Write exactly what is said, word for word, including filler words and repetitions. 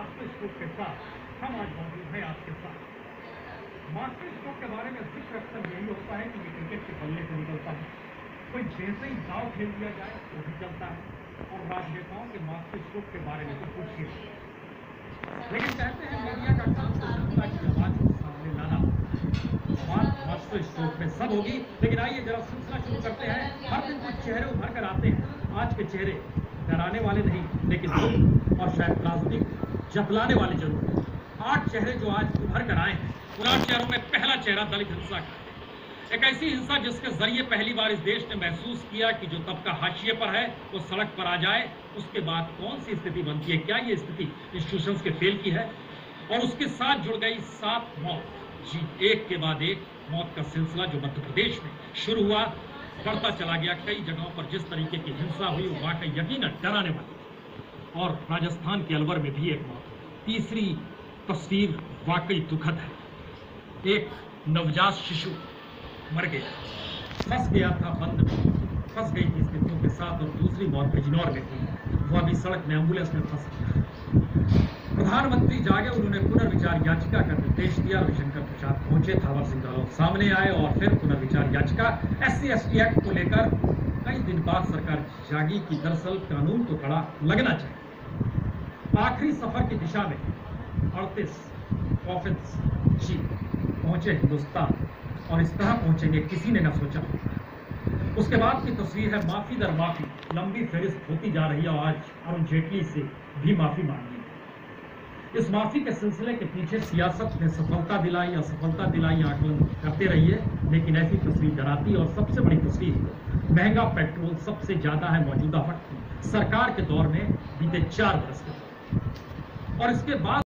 Master stroke के साथ हम आज मौजूद हैं आपके साथ। मास्टर स्ट्रोक के बारे में जिक्र अक्सर यही होता है कि ये क्रिकेट के बल्ले से निकलता है, कोई जैसे ही दाव खेल दिया जाए वो भी चलता है। और राजनेताओं के मास्टर स्ट्रोक के बारे में तो पूछिए, लेकिन कहते हैं मीडिया का काम तो जनता की आवाज को सामने लाना। बात मास्टर स्ट्रोक में सब होगी, लेकिन आइए जरा सिलसिला शुरू करते हैं। हर दिन कुछ चेहरे उभर कर आते हैं। आज के चेहरे डराने वाले नहीं, लेकिन दुख और शायद राजनीतिक जतलाने वाले जरूर हैं। आठ चेहरे जो आज उभर कर आए हैं, उन आठ चेहरों में पहला चेहरा दलित हिंसा का, एक ऐसी हिंसा जिसके जरिए पहली बार इस देश ने महसूस किया कि जो तबका हाशिए पर है वो सड़क पर आ जाए, उसके बाद कौन सी स्थिति बनती है। क्या ये स्थिति इंस्टीट्यूशंस के फेल की है? और उसके साथ जुड़ गई सात मौत, जी एक के बाद एक मौत का सिलसिला जो मध्य प्रदेश में शुरू हुआ, बढ़ता चला गया। कई जगहों पर जिस तरीके की हिंसा हुई वो वाकई यकीनन डराने वाली। और राजस्थान के अलवर में भी एक मौत। तीसरी तस्वीर वाकई दुखद है। एक नवजात शिशु मर गया, फंस गया था बंद में, फंस गई थी स्थितियों के साथ। और दूसरी मौत बिजनौर में थी, वो अभी सड़क में एम्बुलेंस में फंस गया। प्रधानमंत्री जागे, उन्होंने पुनर्विचार याचिका का निर्देश दिया। रविशंकर प्रसाद पहुंचे, थावर सिंह रावत सामने आए और फिर पुनर्विचार याचिका S C S T act को लेकर कई दिन बाद सरकार जागी कि दरअसल कानून तो कड़ा लगना चाहिए। आखिरी सफर की दिशा में अड़तीस कॉफिन्स जी पहुंचे हिंदुस्तान, और इस तरह पहुंचेंगे किसी ने न सोचा। उसके बाद की तस्वीर है माफी दर माफी, लंबी फहरिस्त होती जा रही है। और आज अरुण जेटली से भी माफी मांगी। इस माफी के सिलसिले के पीछे सियासत ने सफलता दिलाई, असफलता दिलाई, आकलन करते रहिए, लेकिन ऐसी तस्वीर डराती। और सबसे बड़ी तस्वीर, महंगा पेट्रोल सबसे ज्यादा है मौजूदा वक्त सरकार के दौर में बीते चार वर्ष के। और इसके बाद